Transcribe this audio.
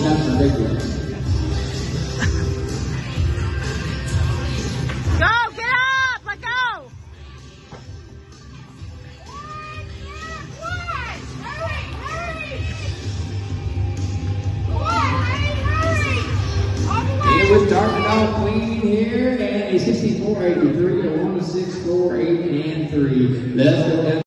That's ridiculous. Go, get up, let go. It was Dartmouth Queen here, and a 64-83, a 1-6-4, 8 and 3. Let's go down.